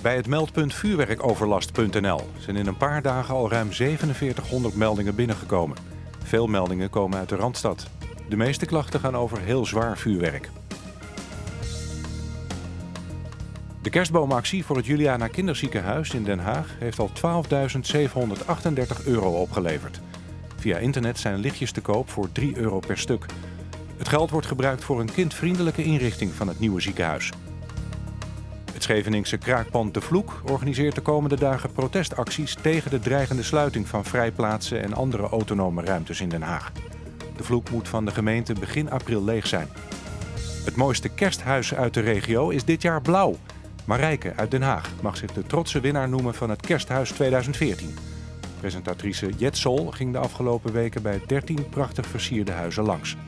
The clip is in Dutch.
Bij het meldpunt vuurwerkoverlast.nl zijn in een paar dagen al ruim 4700 meldingen binnengekomen. Veel meldingen komen uit de Randstad. De meeste klachten gaan over heel zwaar vuurwerk. De kerstboomactie voor het Juliana Kinderziekenhuis in Den Haag heeft al €12.738 opgeleverd. Via internet zijn lichtjes te koop voor €3 per stuk. Het geld wordt gebruikt voor een kindvriendelijke inrichting van het nieuwe ziekenhuis. Het Scheveningse kraakpand De Vloek organiseert de komende dagen protestacties tegen de dreigende sluiting van vrijplaatsen en andere autonome ruimtes in Den Haag. De Vloek moet van de gemeente begin april leeg zijn. Het mooiste kersthuis uit de regio is dit jaar blauw. Marijke uit Den Haag mag zich de trotse winnaar noemen van het Kersthuis 2014. Presentatrice Jet Sol ging de afgelopen weken bij 13 prachtig versierde huizen langs.